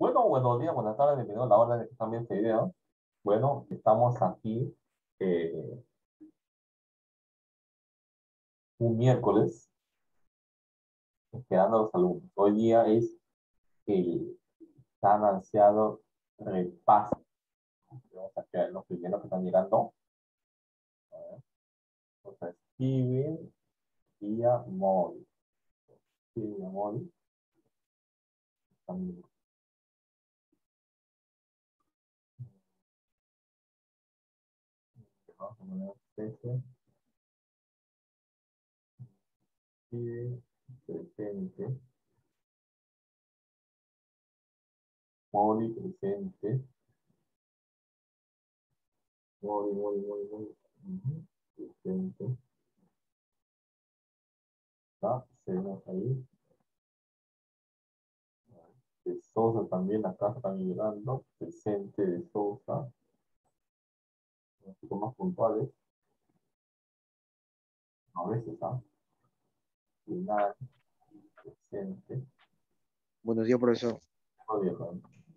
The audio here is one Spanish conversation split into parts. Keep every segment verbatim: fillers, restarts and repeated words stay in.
Bueno, buenos días, buenas tardes, bienvenidos a la hora de que están viendo este video. Bueno, estamos aquí eh, un miércoles esperando a los alumnos. Hoy día es el tan ansiado repaso. Vamos a ver los primeros que están llegando. A ver, entonces, Steven y Amori. Steven y Amori. También. Vamos a poner este. Steven, presente. Mori, presente. Mori, Mori, Mori, Mori. Ujú, presente. Está, seguimos ahí. De Sousa también, acá están llegando. Presente de Sousa. Un poco más puntuales. A veces, ¿ah? Final, presente. Buenos días, profesor. No viejo.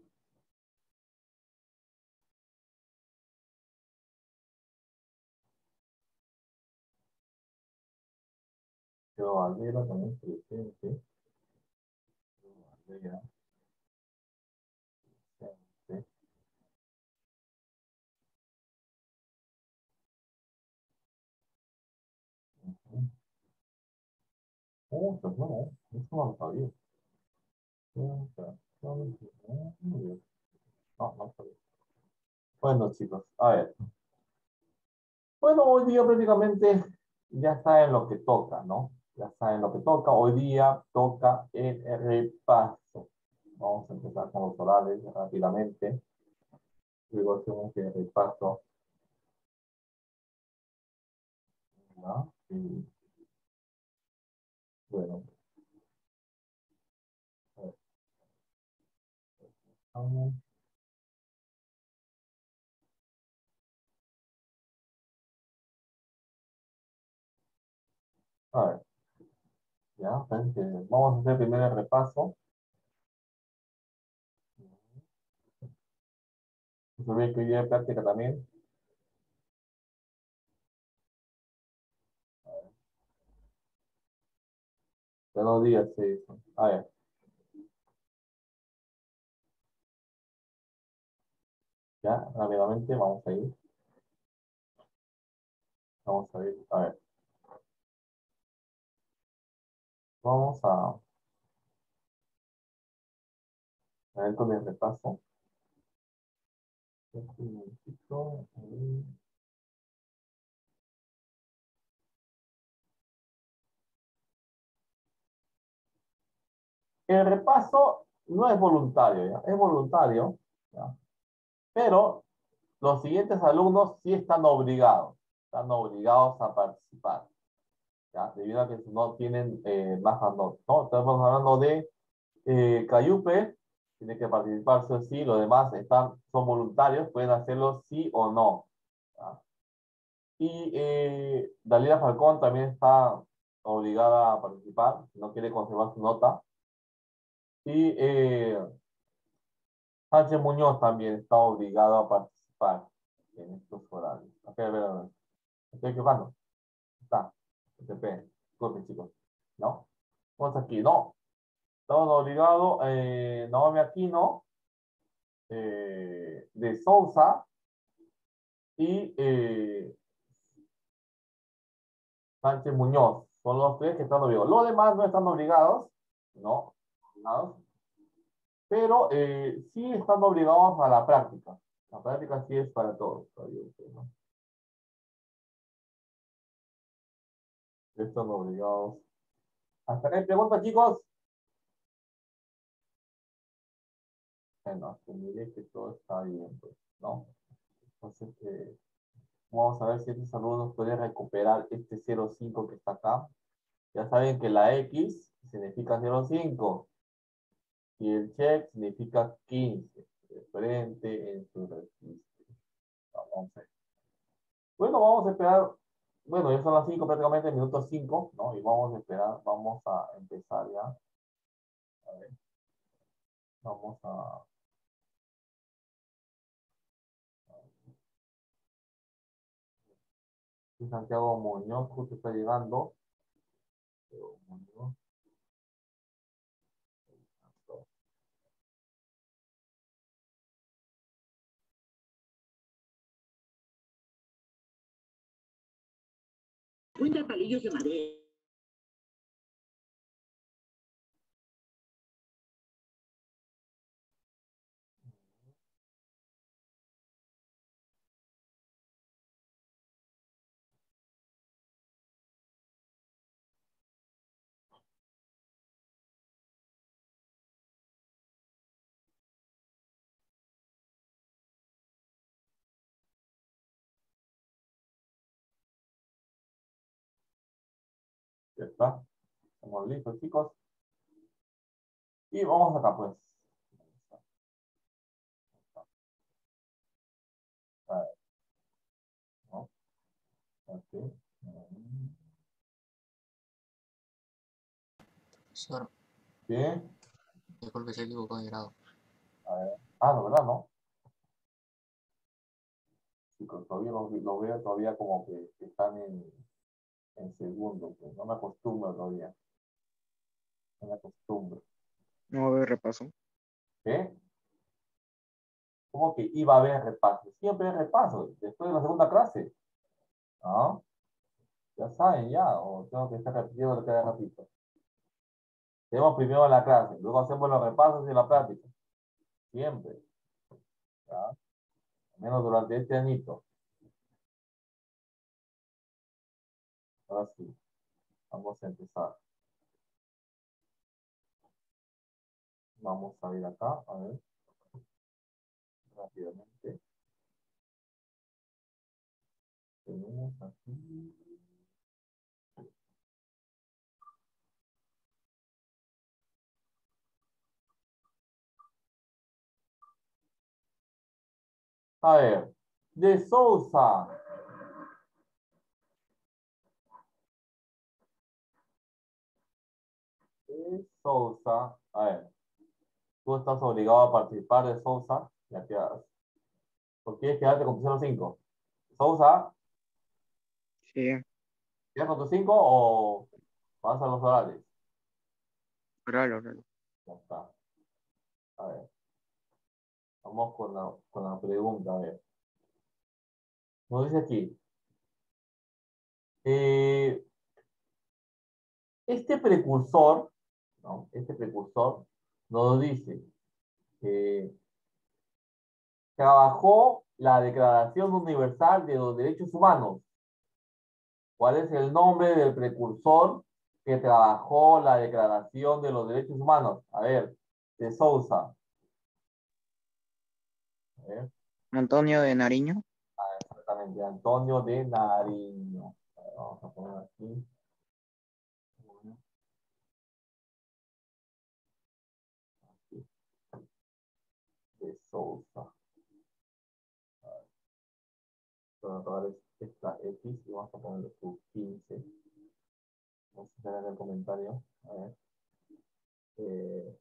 Yo Valera también presente. Yo Valera, presente. Ujú. Oh, pues no, eso no lo sabía. No, no sabía. Bueno, chicos, a ver. Bueno, hoy día prácticamente ya saben lo que toca, ¿no? Ya saben lo que toca. Hoy día toca el repaso. Vamos a empezar con los orales rápidamente. Luego hacemos el repaso. ¿No? Y, bueno, a ver, vamos. A ver, ya, pues, eh, vamos a hacer primero el repaso. No olviden que hoy día hay práctica también. Buenos días, sí. A ver, ya, rápidamente vamos a ir. Vamos a ir, a ver. Vamos a, a ver con el repaso. Un momentito, ahí. El repaso no es voluntario, ¿ya? Es voluntario, ¿ya? Pero los siguientes alumnos sí están obligados, están obligados a participar, ¿ya? Debido a que no tienen eh, bajas notas, ¿no? Estamos hablando de eh, Cayupe, tiene que participar sí o sí, los demás están, son voluntarios, pueden hacerlo sí o no, ¿ya? Y eh, Dalila Falcón también está obligada a participar, si no quiere conservar su nota. Y eh, Sánchez Muñoz también está obligado a participar en estos horarios. Ok, a ver, a ver. ¿Me estoy equivocando? Está. P P. Disculpen, chicos. ¿No? Vamos aquí, no. Estamos obligados, eh, Naomi Aquino, eh, de Sousa y eh, Sánchez Muñoz. Son los tres que están obligados. Los demás no están obligados, ¿no? Obligados, pero eh, sí están obligados a la práctica. La práctica sí es para todos. ¿No? Están obligados. ¿Hasta acá hay preguntas, chicos? Bueno, asumiré que todo está bien, pues, ¿no? Entonces, eh, vamos a ver si estos alumnos pueden recuperar este cero punto cinco que está acá. Ya saben que la X significa cero punto cinco y el check significa quince. Referente en su registro. Vamos a ver. Bueno, vamos a esperar. Bueno, ya son las cinco prácticamente, minuto cinco, ¿no? Y vamos a esperar, vamos a empezar ya. A ver, vamos a Y Santiago Muñoz justo está llegando. Santiago Muñoz. Cuenta palillos de madera. Ya está. Estamos listos, chicos. Y vamos acá, pues. A ver, ¿no? Ok. Profesor, Bien. disculpe, se equivocó de grado. A ver. Ah, no, ¿verdad? No. Chicos, todavía lo, lo veo todavía como que, que están en, en segundo. Pues. No me acostumbro todavía. No me acostumbro. No va a haber repaso. ¿Qué? ¿Cómo que iba a haber repaso? Siempre hay repaso. Después de la segunda clase. ¿Ah? Ya saben, ya. O tengo que estar repitiendo lo que ya repito. Tenemos primero la clase. Luego hacemos los repasos y la práctica. Siempre. ¿Ya? Al menos durante este añito. Ahora sí. Vamos a empezar. Vamos a ir acá. A ver. Rápidamente. Tenemos aquí. A ver. De Sousa. De Sousa. A ver. Tú estás obligado a participar de Sousa. Ya quedas. ¿Por qué quieres quedarte con tu cero cinco? Sousa. Sí, ¿Quedas con tu cinco o vas a los horarios? óralo, óralo. Ya está. A ver. Vamos con la, con la pregunta. A ver. Nos dice aquí. Eh, este precursor, ¿no? Este precursor nos dice que trabajó la Declaración Universal de los Derechos Humanos. ¿Cuál es el nombre del precursor que trabajó la Declaración de los Derechos Humanos? A ver, de Sousa. A ver, Antonio de Nariño. exactamente, Antonio de Nariño. A ver, vamos a poner aquí. Aquí. De Sousa. Vamos a apagar esta X y vamos a ponerle su quince. Vamos a hacer el comentario. A ver. Eh,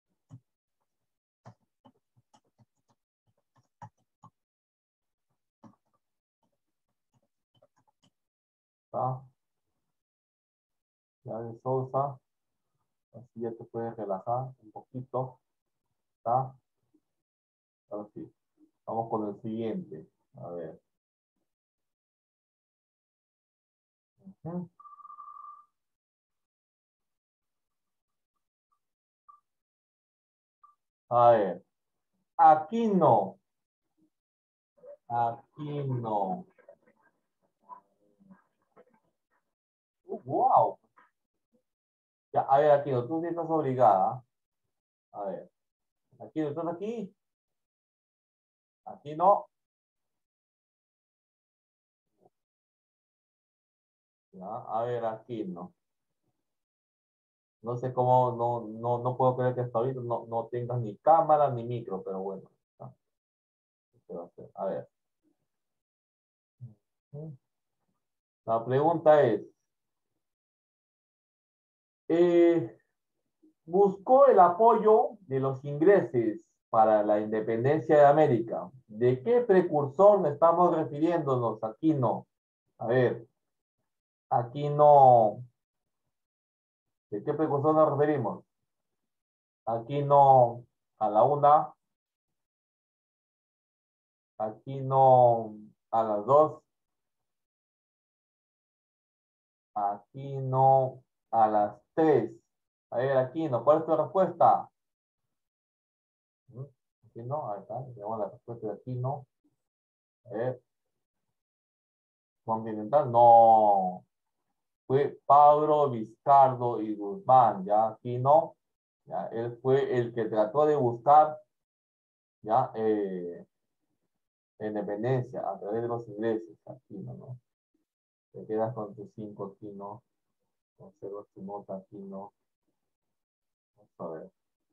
está. Ya de Sousa. Así ya te puedes relajar un poquito. ¿Está? Ahora sí. Vamos con el siguiente. A ver. Ujú. A ver. Aquí no. Aquí no. Uh, wow. Ya, a ver, aquí no. Tú sí estás obligada. A ver. Aquí no. ¿Estás aquí? Aquí no. Ya, a ver, aquí no. No sé cómo, no, no, no puedo creer que hasta ahorita no, no tengas ni cámara ni micro, pero bueno. ¿No? ¿Qué va a hacer? A ver. La pregunta es, eh, buscó el apoyo de los ingleses para la independencia de América. ¿De qué precursor estamos refiriéndonos? Aquí no. A ver, aquí no. ¿De qué precursor nos referimos? Aquí no a la una. Aquí no a las dos. Aquí no a las tres. A ver, aquí no. ¿Cuál es tu respuesta? ¿Mm? Aquí no. Ahí está. Tenemos la respuesta de aquí no. A ver. Continental. No. Fue Pablo Vizcardo y Guzmán. Ya aquí no. Ya, él fue el que trató de buscar ya eh, independencia a través de los ingleses. Aquí no, ¿no? Te quedas con tus cinco aquí no. Conservas tu nota aquí no. Vamos a ver.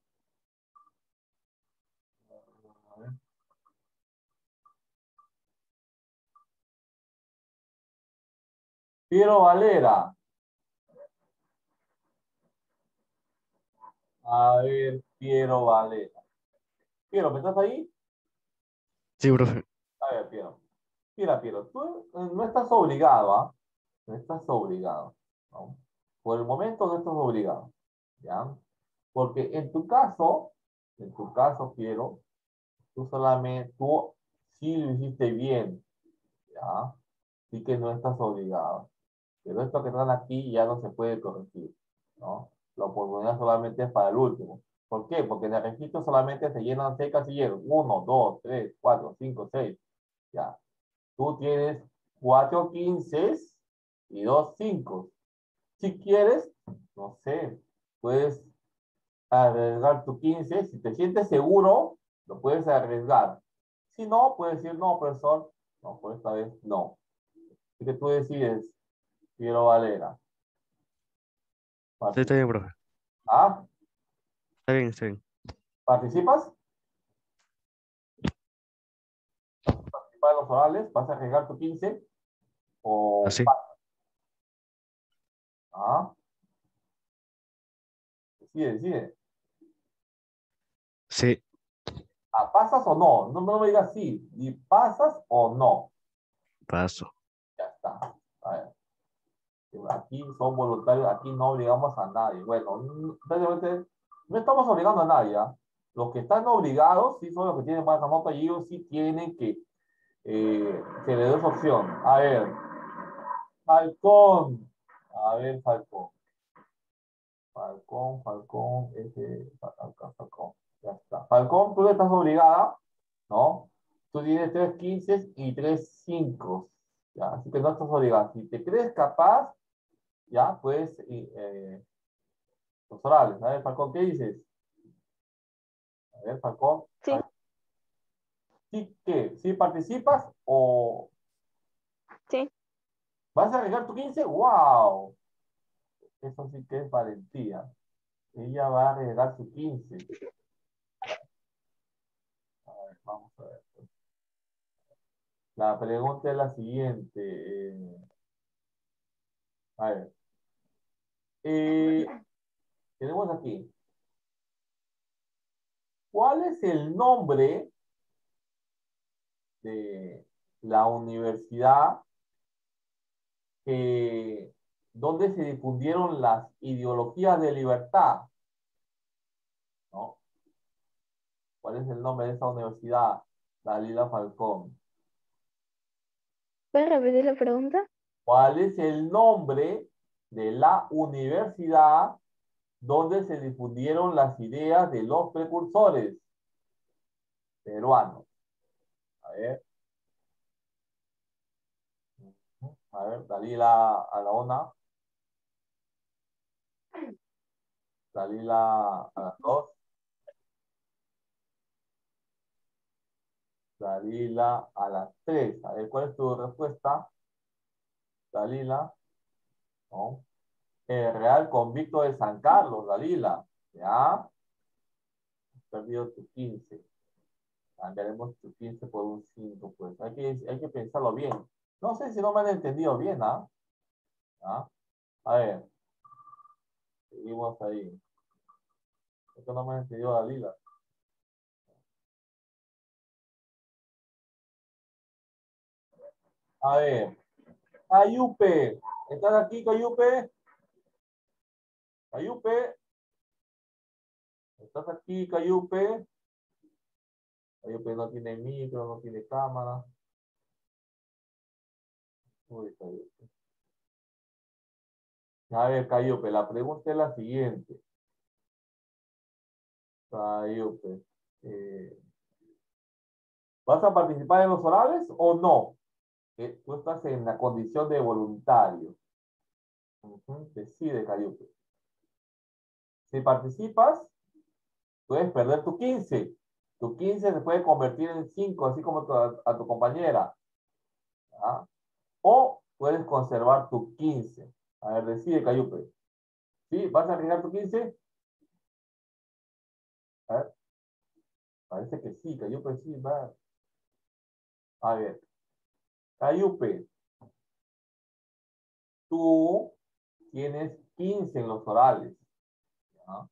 A ver. Piero Valera. A ver, Piero Valera. Piero, ¿me estás ahí? Sí, profe. A ver, Piero. Mira, Piero, tú eh, no estás obligado, ¿ah? No estás obligado, ¿no? Por el momento no estás obligado, ¿ya? Porque en tu caso, en tu caso, Piero, tú solamente, tú sí lo hiciste bien, ¿ya? Así que no estás obligado. Pero esto que están aquí ya no se puede corregir, ¿no? La oportunidad solamente es para el último. ¿Por qué? Porque en el registro solamente se llenan seis casilleros. Uno, dos, tres, cuatro, cinco, seis. Ya. Tú tienes cuatro quince y dos cinco. Si quieres, no sé, puedes arriesgar tu quince. Si te sientes seguro, lo puedes arriesgar. Si no, puedes decir, no, profesor, no, por esta vez no. Así que tú decides, Piero Valera. Sí, está bien, profe. ¿Ah? Está bien, está bien. ¿Participas? ¿Participas en los orales? ¿Vas a arriesgar tu quince? ¿O Así. ¿Ah? Decide, decide. Sí. Ah, ¿pasas o no? No, no me digas sí. ¿Y pasas o no? Paso. Ya está. A ver. Aquí son voluntarios, aquí no obligamos a nadie. Bueno, mm, prácticamente no estamos obligando a nadie, ¿ah? Los que están obligados sí son los que tienen más nota y ellos sí tienen que eh, que le des opción. A ver, Falcón. A ver, Falcón. Falcón, Falcón, ese, Falcón, Falcón. Ya está. Falcón, tú estás obligada, ¿no? Tú tienes tres quince y tres cinco. ¿Ya? Así que no estás obligada. Si te crees capaz, ya, pues, eh, los orales. A ver, Falcón, ¿qué dices? A ver, Falcón. Sí. ¿Sí qué? ¿Sí participas o Sí. vas a arriesgar tu quince? ¡Wow! Eso sí que es valentía. Ella va a arriesgar su quince. A ver, vamos a ver. La pregunta es la siguiente. eh, a ver. Eh, tenemos aquí. ¿Cuál es el nombre de la universidad que, donde se difundieron las ideologías de libertad? ¿No? ¿Cuál es el nombre de esa universidad? Dalila Falcón. ¿Puedes repetir la pregunta? ¿Cuál es el nombre de la universidad donde se difundieron las ideas de los precursores peruanos? A ver. A ver, Dalila a la una. Dalila a las dos. Dalila a las tres. A ver, ¿cuál es tu respuesta? Dalila. ¿No? El Real Convicto de San Carlos, Dalila. ¿Ya? Has perdido tu quince. Cambiaremos tu quince por un cinco, pues. Hay que, hay que pensarlo bien. No sé si no me han entendido bien, ¿ah? ¿Ah? A ver. Seguimos ahí. Esto no me han entendido, Dalila. A ver. Cayupe. ¿Estás aquí, Cayupe? Cayupe. ¿Estás aquí, Cayupe? Cayupe no tiene micro, no tiene cámara. Uy, Cayupe. A ver, Cayupe, la pregunta es la siguiente. Cayupe. Eh, ¿Vas a participar en los orales o no? Eh, tú estás en la condición de voluntario. Uh-huh. Decide, Cayupe. Si participas, puedes perder tu quince. Tu quince se puede convertir en cinco, así como tu, a, a tu compañera. ¿Ah? O puedes conservar tu quince. A ver, decide, Cayupe. ¿Sí? ¿Vas a arriesgar tu quince? A ver. Parece que sí, Cayupe sí, va. A ver. Cayupe. Tú tienes quince en los orales. ¿Ah?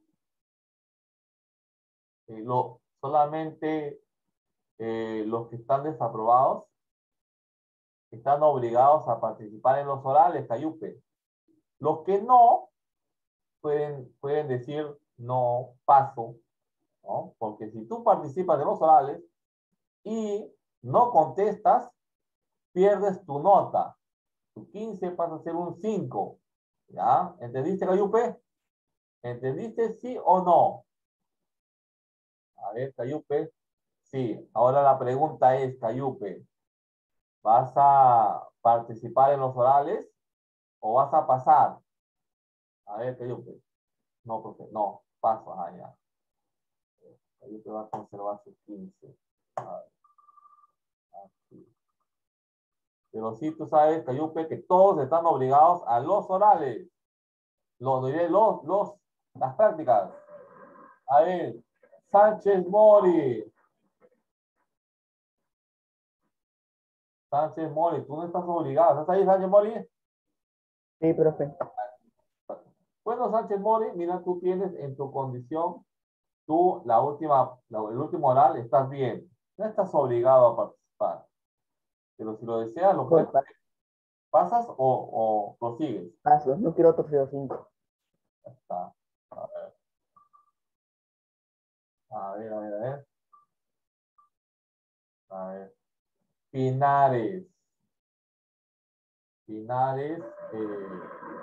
Eh, lo, solamente eh, los que están desaprobados están obligados a participar en los orales, Cayupe. Los que no pueden, pueden decir no paso, ¿no? Porque si tú participas de los orales y no contestas, pierdes tu nota. Tu quince pasa a ser un cinco. ¿Ya? ¿Entendiste, Cayupe? ¿Entendiste sí o no? A ver, Cayupe. Sí. Ahora la pregunta es, Cayupe, ¿vas a participar en los orales o vas a pasar? A ver, Cayupe. No, profe, no. Paso, ah, ya. Cayupe va a conservar sus quince. A ver. Así. Pero sí, tú sabes, Cayupe, que todos están obligados a los orales. Los, los, los, las prácticas. A ver, Sánchez Mori. Sánchez Mori, tú no estás obligado. ¿Estás ahí, Sánchez Mori? Sí, profe. Bueno, Sánchez Mori, mira, tú tienes en tu condición, tú, la última, la, el último oral, estás bien. No estás obligado a participar. Pero si lo deseas, lo puedes. ¿Pasas o, o prosigues? Paso, no quiero otro cero cinco. Está. A ver. A ver, a ver, a ver. A ver. Pinares. Pinares. Eh...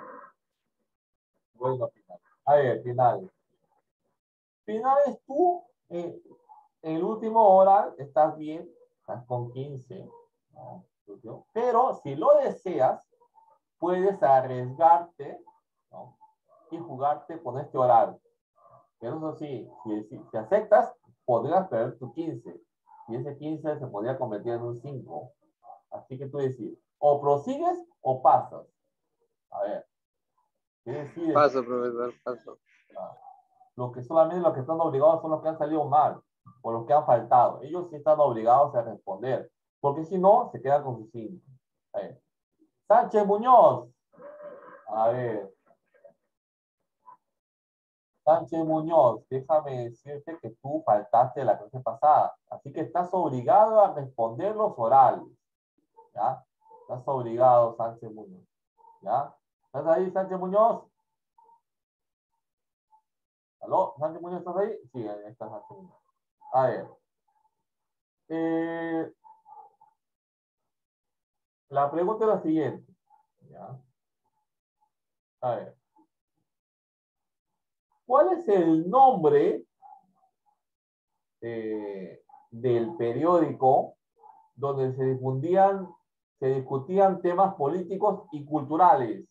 Bueno, Pinares. A ver, Pinares. Pinares, tú, eh, en el último oral, estás bien, estás con quince. ¿No? Pero si lo deseas, puedes arriesgarte, ¿no? Y jugarte con este oral. Pero eso sí, si, si, si aceptas, podrías perder tu quince. Y ese quince se podría convertir en un cinco. Así que tú decides, o prosigues o pasas. A ver. ¿Qué decides? Paso, profesor, paso. Ah, los que solamente los que están obligados son los que han salido mal, o los que han faltado. Ellos sí están obligados a responder. Porque si no, se quedan con sus cinco. A ver. Sánchez Muñoz. A ver. Sánchez Muñoz, déjame decirte que tú faltaste la clase pasada. Así que estás obligado a responder los orales. ¿Ya? Estás obligado, Sánchez Muñoz. ¿Ya? ¿Estás ahí, Sánchez Muñoz? ¿Aló? ¿Sánchez Muñoz, estás ahí? Sí, ahí estás, Sánchez Muñoz. A ver. Eh, la pregunta es la siguiente. ¿Ya? A ver. ¿Cuál es el nombre eh, del periódico donde se difundían, se discutían temas políticos y culturales?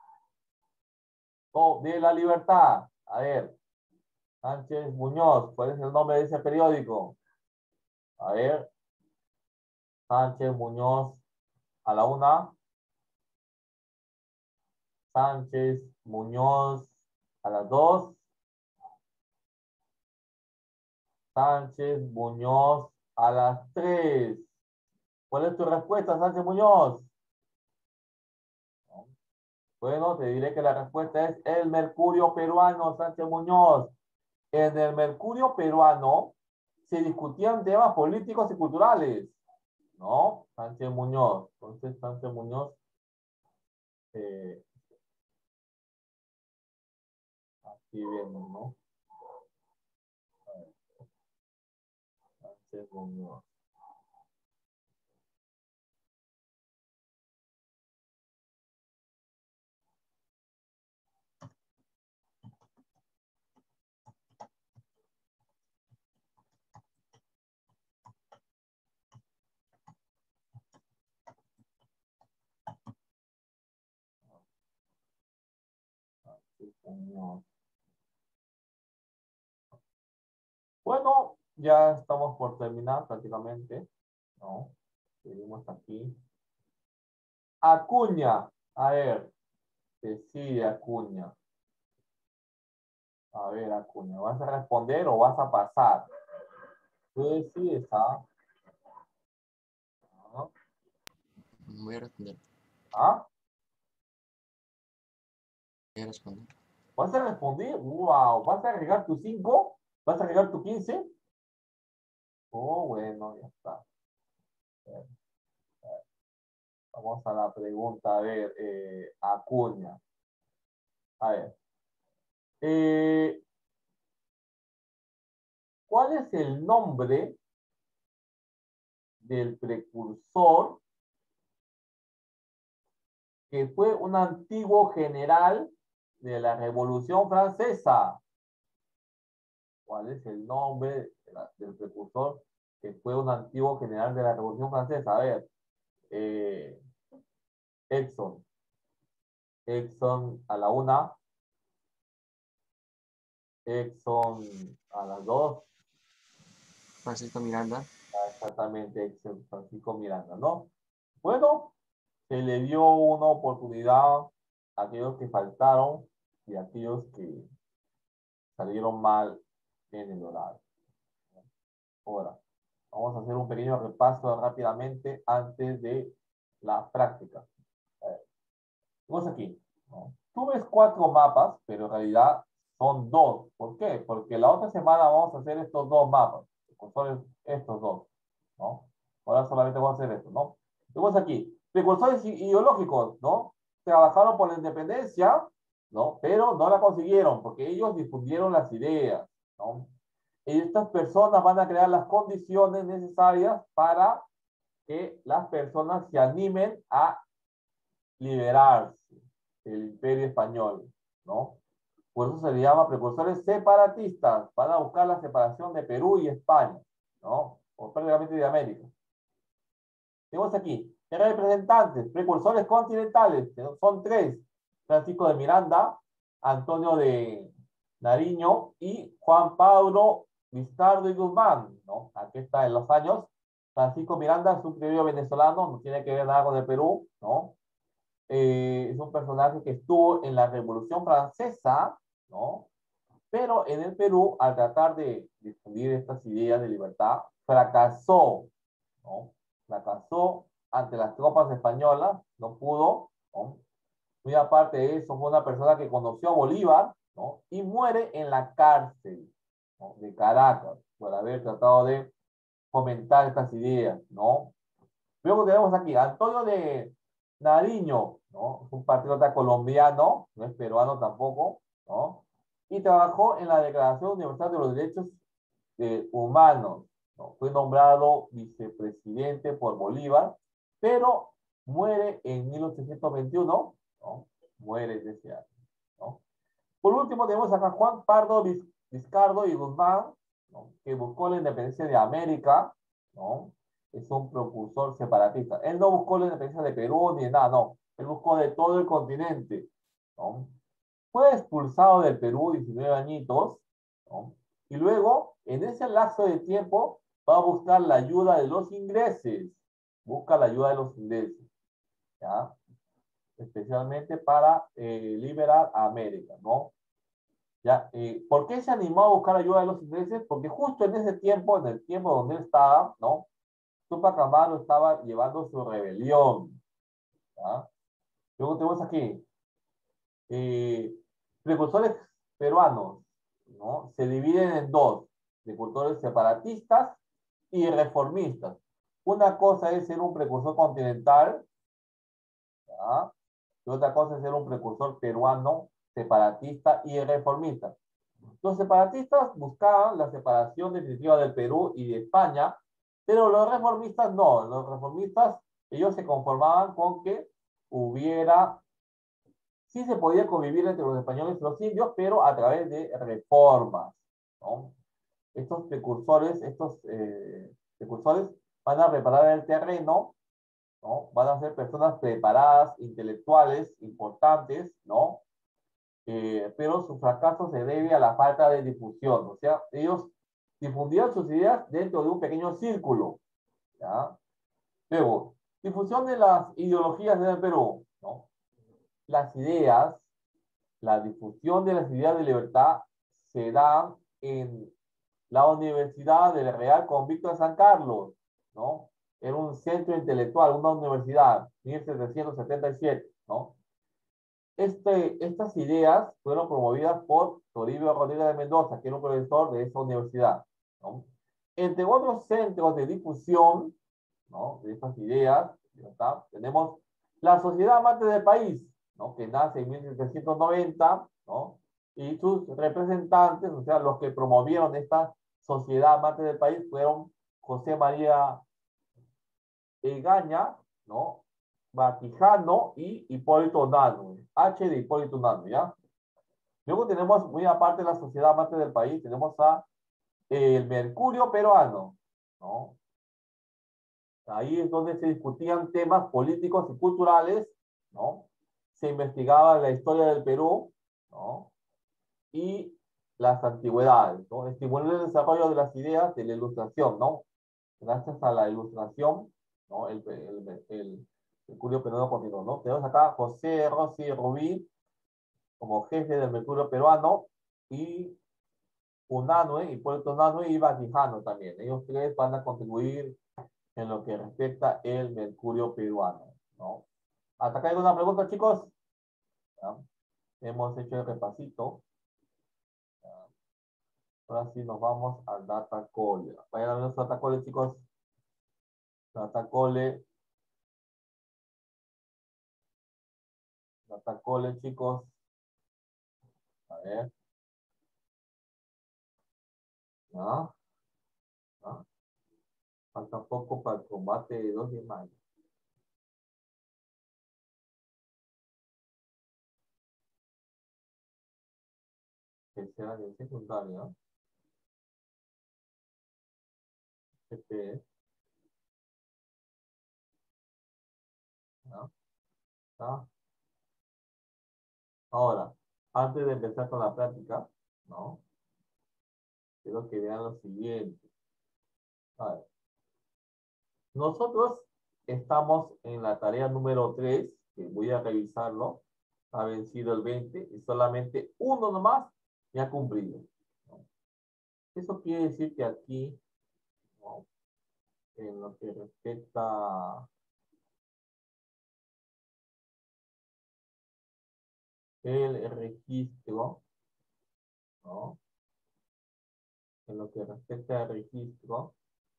O de La Libertad. A ver, Sánchez Muñoz, ¿cuál es el nombre de ese periódico? A ver, Sánchez Muñoz, a la una. Sánchez Muñoz, a las dos. Sánchez Muñoz, a las tres. ¿Cuál es tu respuesta, Sánchez Muñoz? Bueno, te diré que la respuesta es el Mercurio Peruano, Sánchez Muñoz. En el Mercurio Peruano se discutían temas políticos y culturales. ¿No? Sánchez Muñoz. Entonces, Sánchez Muñoz, Eh, aquí vemos, ¿no? A ver, Sánchez Muñoz. Sánchez Muñoz. Bueno, ya estamos por terminar prácticamente, ¿no? Seguimos aquí. Acuña, a ver, decide Acuña. A ver, Acuña, ¿vas a responder o vas a pasar? Tú decides, ¿ah? ¿Ah? Voy a responder. ¿Ah? Voy a responder. ¿Vas a responder? ¡Wow! ¿Vas a agregar tu cinco? ¿Vas a agregar tu quince? Oh, bueno, ya está. A ver, a ver. Vamos a la pregunta, a ver, eh, Acuña. A ver. Eh, ¿cuál es el nombre del precursor que fue un antiguo general de la Revolución Francesa? ¿Cuál es el nombre de la- del precursor que fue un antiguo general de la Revolución Francesa? A ver, eh, Exxon. Exxon a la una. Exxon a las dos. Francisco Miranda. Exactamente, Exxon Francisco Miranda, ¿no? Bueno, se le dio una oportunidad a aquellos que faltaron y a aquellos que salieron mal en el horario. Ahora, vamos a hacer un pequeño repaso rápidamente antes de la práctica. A ver, vamos aquí, ¿no? Tú ves cuatro mapas, pero en realidad son dos. ¿Por qué? Porque la otra semana vamos a hacer estos dos mapas. Precursores, estos dos, ¿no? Ahora solamente vamos a hacer esto, ¿no? Vemos aquí, precursores ideológicos, ¿no? Trabajaron por la independencia, ¿no? Pero no la consiguieron porque ellos difundieron las ideas, ¿no? Y estas personas van a crear las condiciones necesarias para que las personas se animen a liberarse del imperio español, ¿no? Por eso se le llama precursores separatistas, para buscar la separación de Perú y España, ¿no? O prácticamente de América. Tenemos aquí, representantes, precursores continentales, son tres, Francisco de Miranda, Antonio de Nariño y Juan Pablo Vizcardo y Guzmán, ¿no? Aquí está en los años. Francisco Miranda es un criollo venezolano, no tiene que ver nada con el Perú, ¿no? Eh, es un personaje que estuvo en la Revolución Francesa, ¿no? Pero en el Perú, al tratar de difundir estas ideas de libertad, fracasó, ¿no? Fracasó ante las tropas españolas, no pudo, ¿no? Muy aparte de eso, fue una persona que conoció a Bolívar, ¿no? Y muere en la cárcel, ¿no? De Caracas, por haber tratado de fomentar estas ideas, ¿no? Luego tenemos aquí a Antonio de Nariño, ¿no? Es un patriota colombiano, no es peruano tampoco, ¿no? Y trabajó en la Declaración Universal de los Derechos eh, Humanos, ¿no? Fue nombrado vicepresidente por Bolívar, pero muere en mil ochocientos veintiuno, ¿no? Muere de ese año, ¿no? Por último tenemos acá Juan Pardo Viz Vizcardo y Guzmán, ¿no? Que buscó la independencia de América, ¿no? Es un propulsor separatista. Él no buscó la independencia de Perú ni de nada, no. Él buscó de todo el continente, ¿no? Fue expulsado del Perú diecinueve añitos, ¿no? Y luego, en ese lapso de tiempo, va a buscar la ayuda de los ingleses. Busca la ayuda de los ingleses, ¿ya? Especialmente para eh, liberar a América, ¿no? ¿Ya? Eh, ¿Por qué se animó a buscar ayuda de los ingleses? Porque justo en ese tiempo, en el tiempo donde él estaba, ¿no? Tupac Amaru estaba llevando su rebelión, ¿ya? Luego tenemos aquí, eh, precursores peruanos, ¿no? Se dividen en dos, precursores separatistas y reformistas. Una cosa es ser un precursor continental, ¿ya? y otra cosa es ser un precursor peruano separatista y reformista. Los separatistas buscaban la separación definitiva del Perú y de España, pero los reformistas no. Los reformistas, ellos se conformaban con que hubiera, sí se podía convivir entre los españoles y los indios, pero a través de reformas, ¿no? Estos precursores, estos eh, precursores van a preparar el terreno, ¿no? Van a ser personas preparadas, intelectuales, importantes, ¿no? Eh, pero su fracaso se debe a la falta de difusión. O sea, ellos difundían sus ideas dentro de un pequeño círculo, ¿ya? Luego, difusión de las ideologías en el Perú, ¿no? Las ideas, la difusión de las ideas de libertad se da en la Universidad del Real Convicto de San Carlos, ¿no? Era un centro intelectual, una universidad, mil setecientos setenta y siete, ¿no? Este, estas ideas fueron promovidas por Toribio Rodríguez de Mendoza, que era un profesor de esa universidad, ¿no? Entre otros centros de difusión, ¿no?, de estas ideas, ¿está? Tenemos la Sociedad Amante del País, ¿no?, que nace en mil setecientos noventa, ¿no? Y sus representantes, o sea, los que promovieron esta Sociedad Amante del País fueron José María Egaña, ¿no?, Batijano y Hipólito Unanue, H de Hipólito Unanue, ¿ya? Luego tenemos, muy aparte de la Sociedad Amante del País, tenemos a eh, el Mercurio Peruano, ¿no? Ahí es donde se discutían temas políticos y culturales, ¿no? Se investigaba la historia del Perú, ¿no? Y las antigüedades, ¿no? Estimular el desarrollo de las ideas de la ilustración, ¿no? Gracias a la ilustración, ¿no? El, el, el, el Mercurio Peruano continuó, ¿no? Tenemos acá José Rossi Rubí como jefe del Mercurio Peruano y Unanue, Hipólito Unanue y Batijano también. Ellos tres van a contribuir en lo que respecta el Mercurio Peruano, ¿no? ¿Hasta acá hay alguna pregunta, chicos? ¿Ya? Hemos hecho el repasito. ¿Ya? Ahora sí nos vamos al Data Call. Vayan a ver nuestro Data Call, chicos. Data Call. Data Call, chicos. A ver. ¿Ya? ¿Ya? Falta poco para el combate de dos de mayo. Que será de secundaria. Este. ¿Ya? ¿Ya? Ahora, antes de empezar con la práctica, ¿no? Quiero que vean lo siguiente. A ver. Nosotros estamos en la tarea número tres, que voy a revisarlo. Ha vencido el veinte y solamente uno nomás me ha cumplido, ¿no? Eso quiere decir que aquí, ¿no?, en lo que respecta el registro, ¿no? En lo que respecta al registro,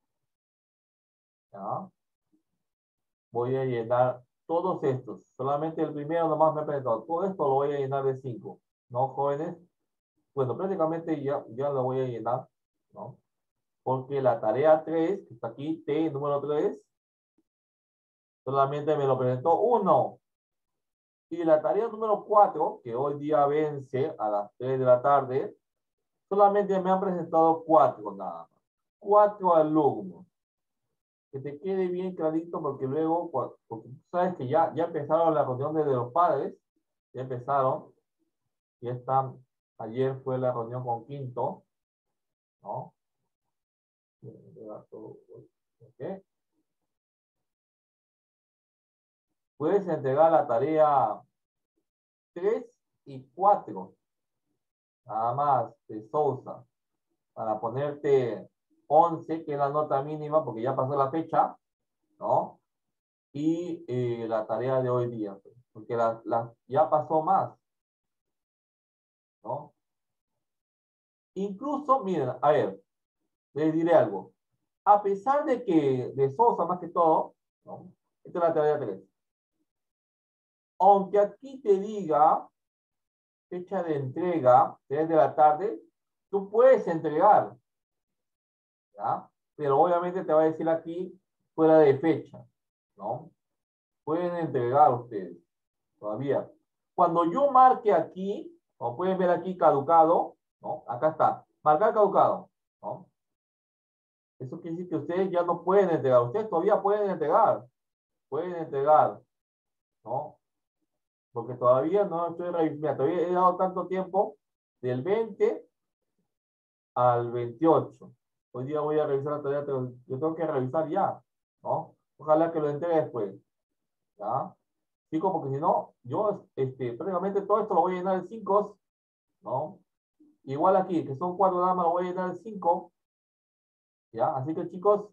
¿ya? Voy a llenar todos estos. Solamente el primero nomás me ha presentado. Todo esto lo voy a llenar de cinco. ¿No, jóvenes? Bueno, prácticamente ya, ya lo voy a llenar, ¿no? Porque la tarea tres, que está aquí, T número tres, solamente me lo presentó uno. Y la tarea número cuatro, que hoy día vence a las tres de la tarde, solamente me han presentado cuatro nada más. Cuatro alumnos. Que te quede bien clarito, porque luego, porque tú sabes que ya, ya empezaron las reuniones de los padres, ya empezaron, ya están, ayer fue la reunión con quinto, ¿no? ¿Okay? Puedes entregar la tarea tres y cuatro, nada más, de Sousa, para ponerte once, que es la nota mínima, porque ya pasó la fecha, ¿no? Y eh, la tarea de hoy día, porque la, la, ya pasó más, ¿no? Incluso, miren, a ver, les diré algo. A pesar de que de Sosa, más que todo, ¿no?, esta es la tarea tres. aunque aquí te diga fecha de entrega, tres de la tarde, tú puedes entregar, ¿ya? Pero obviamente te va a decir aquí fuera de fecha, ¿no? Pueden entregar ustedes, todavía. Cuando yo marque aquí, como pueden ver aquí caducado, ¿no? Acá está, marcar caducado, ¿no? Eso quiere decir que ustedes ya no pueden entregar, ustedes todavía pueden entregar, pueden entregar, ¿no? Porque todavía no estoy revisando, todavía he dado tanto tiempo, del veinte al veintiocho. Hoy día voy a revisar la tarea, pero yo tengo que revisar ya, ¿no? Ojalá que lo entregue después, ¿ya? Chicos, porque si no, yo este, prácticamente todo esto lo voy a llenar en cinco, ¿no? Igual aquí, que son cuatro damas, lo voy a llenar en cinco, ¿ya? Así que chicos,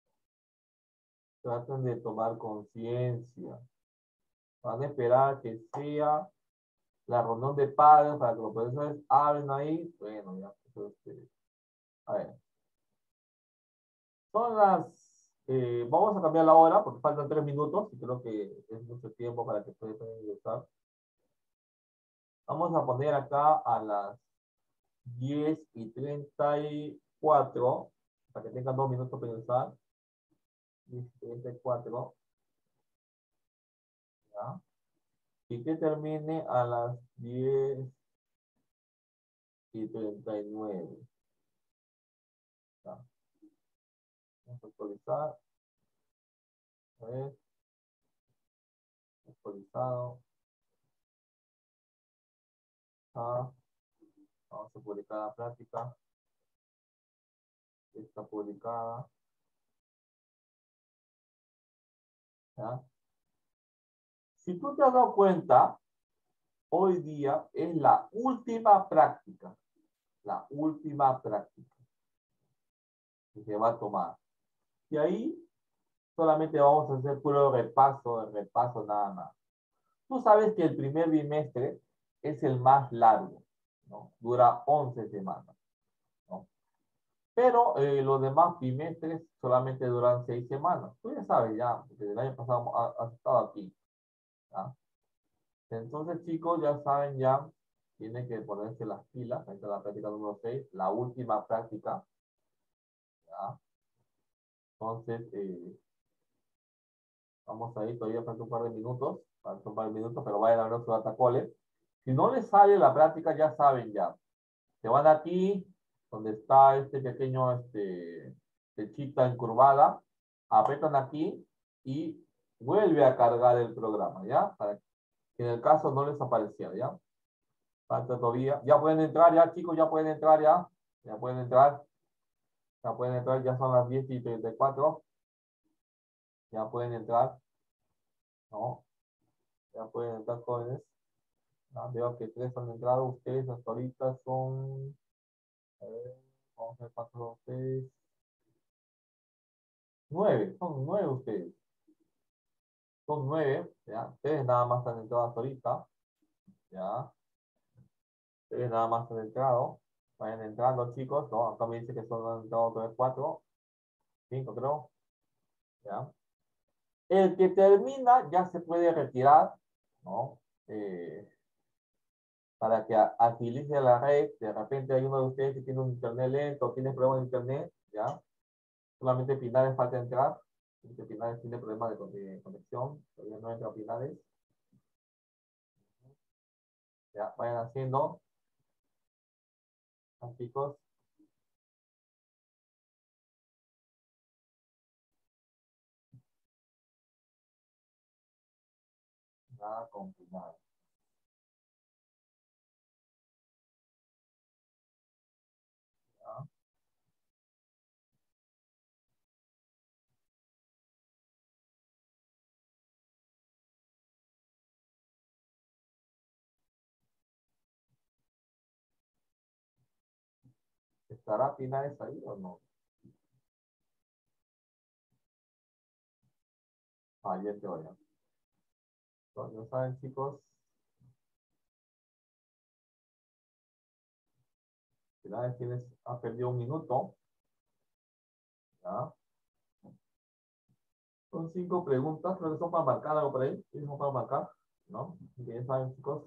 traten de tomar conciencia. Van a esperar que sea la reunión de padres para que los profesores hablen ahí. Bueno, ya. Pues, este, a ver. Son las... eh, vamos a cambiar la hora porque faltan tres minutos y creo que es mucho tiempo para que ustedes puedan ingresar. Vamos a poner acá a las diez y treinta y cuatro para que tengan dos minutos para ingresar. diez y treinta y cuatro. ¿Ya? Y que termine a las diez y treinta y nueve. ¿Ya? Vamos a actualizar. A ver. Actualizado. Ah, vamos a publicar la práctica. Está publicada. ¿Ya? Si tú te has dado cuenta, hoy día es la última práctica. La última práctica que se va a tomar. Y ahí solamente vamos a hacer puro repaso, repaso nada más. Tú sabes que el primer bimestre es el más largo, ¿no? Dura once semanas, ¿no? Pero eh, los demás bimestres solamente duran seis semanas. Tú ya sabes ya, porque el año pasado has, has estado aquí, ¿ya? Entonces, chicos, ya saben ya, tienen que ponerse las pilas. Ahí está la práctica número seis, la última práctica, ¿ya? Entonces, eh, vamos a ir, todavía falta un par de minutos, falta un par de minutos, pero vayan a ver su datacole. Si no les sale la práctica, ya saben ya. Se van aquí, donde está este pequeño este, flechita encurvada, apretan aquí y vuelve a cargar el programa, ¿ya? Para que en el caso no les apareciera, ¿ya? Falta todavía. Ya pueden entrar, ya, chicos, ya pueden entrar, ya. Ya pueden entrar. Ya pueden entrar, ya son las diez y treinta y cuatro. Ya pueden entrar. ¿No? Ya pueden entrar, jóvenes. Ah, veo que tres han entrado. Ustedes hasta ahorita son... A ver, vamos a ver cuántos son ustedes. Nueve, son nueve ustedes. Son nueve, ¿ya? Ustedes nada más han entrado hasta ahorita. ¿Ya? Ustedes nada más han entrado. Vayan entrando, chicos. No, acá me dice que son han entrado tres, cuatro. Cinco, creo. ¿Ya? El que termina ya se puede retirar, ¿no? Eh, para que a- agilice la red. De repente hay uno de ustedes que tiene un internet lento, tiene problemas de internet, ¿ya? Solamente Pinares falta entrar. Porque Pinares tiene problemas de con- de conexión. Todavía no entra Pinares. Ya, vayan haciendo. ¿No, chicos? Nada con Pinares. ¿Ya? ¿Estará Pinares ahí o no? Ah, ya te voy a. Entonces, ya saben, chicos. Pinares tienes, ha perdido un minuto. ¿Ya? Son cinco preguntas, creo que son para marcar algo por ahí. ¿Sí? Son para marcar. ¿no? Ya saben, chicos.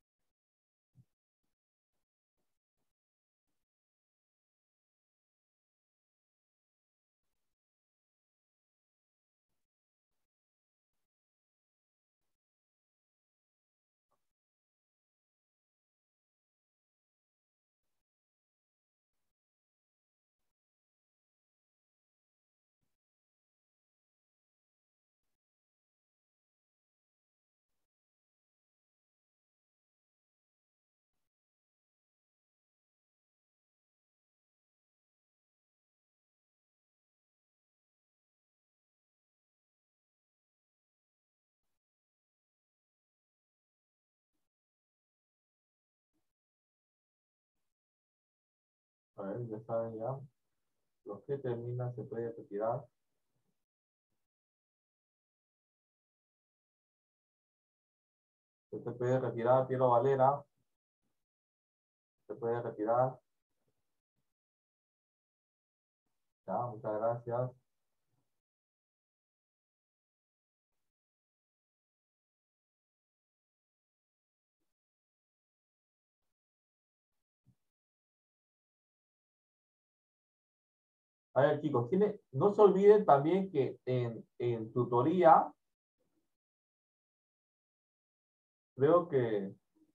A ver, ya saben ya. Los que terminan se puede retirar. Se puede retirar, Piero Valera. Se puede retirar. Ya, muchas gracias. A ver, chicos, tiene, no se olviden también que en, en tutoría, creo que...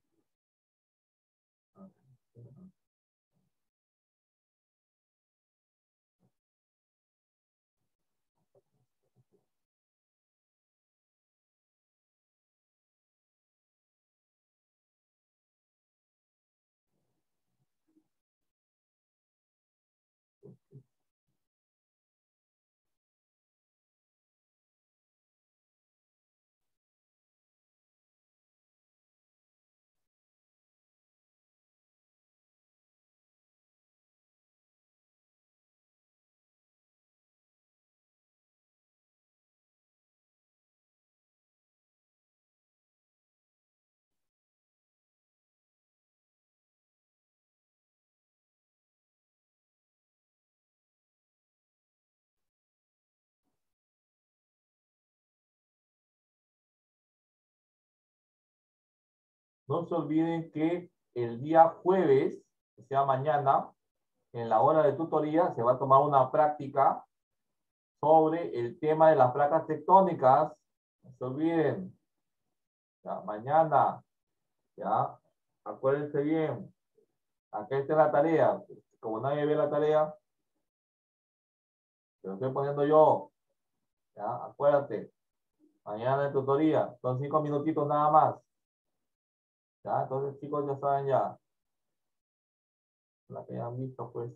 No se olviden que el día jueves, que sea mañana, en la hora de tutoría, se va a tomar una práctica sobre el tema de las placas tectónicas. No se olviden. Ya, mañana, ya, acuérdense bien. Acá está la tarea. Como nadie ve la tarea, te lo estoy poniendo yo. Ya, acuérdate. Mañana en tutoría. Son cinco minutitos nada más. Ya, entonces chicos ya saben ya. La que ya han visto pues.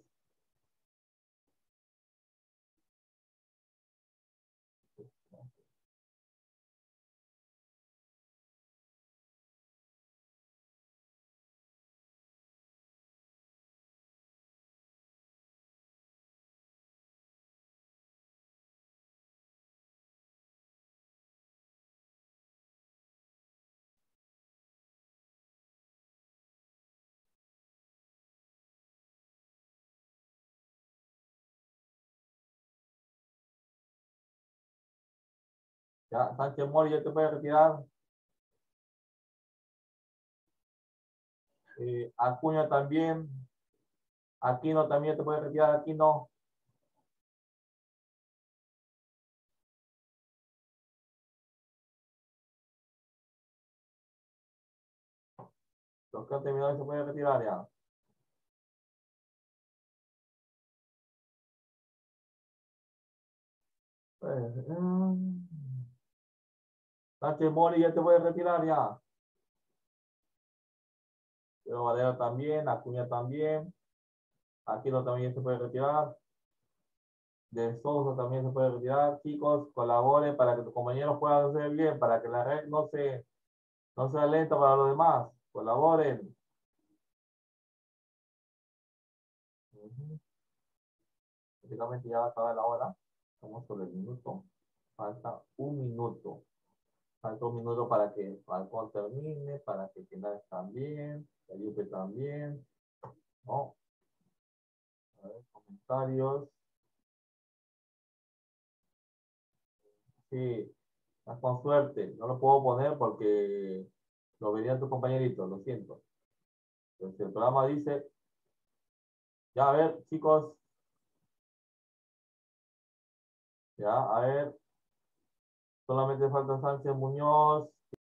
Ya, Sánchez Mori ya te puede retirar. Eh, Acuña también. Aquino también te puede retirar. Aquino. Los que han terminado se pueden retirar ya. Pues, eh, Sánchez Mori ya te puede retirar ya. Pero Valera también. Acuña también. Aquino también se puede retirar. De Sousa también se puede retirar. Chicos, colaboren para que tus compañeros puedan hacer bien, para que la red no se, no sea lenta para los demás. Colaboren. Ujú. Prácticamente ya va a acabar la hora. Estamos sobre el minuto. Falta un minuto. Falta un minuto para que Falcón termine, para que Quinales también, Felipe también. ¿No? A ver, comentarios. Sí. Estás con suerte. No lo puedo poner porque lo venían tus compañeritos, lo siento. Entonces el programa dice, ya a ver, chicos. Ya, a ver. Solamente falta Sánchez Muñoz.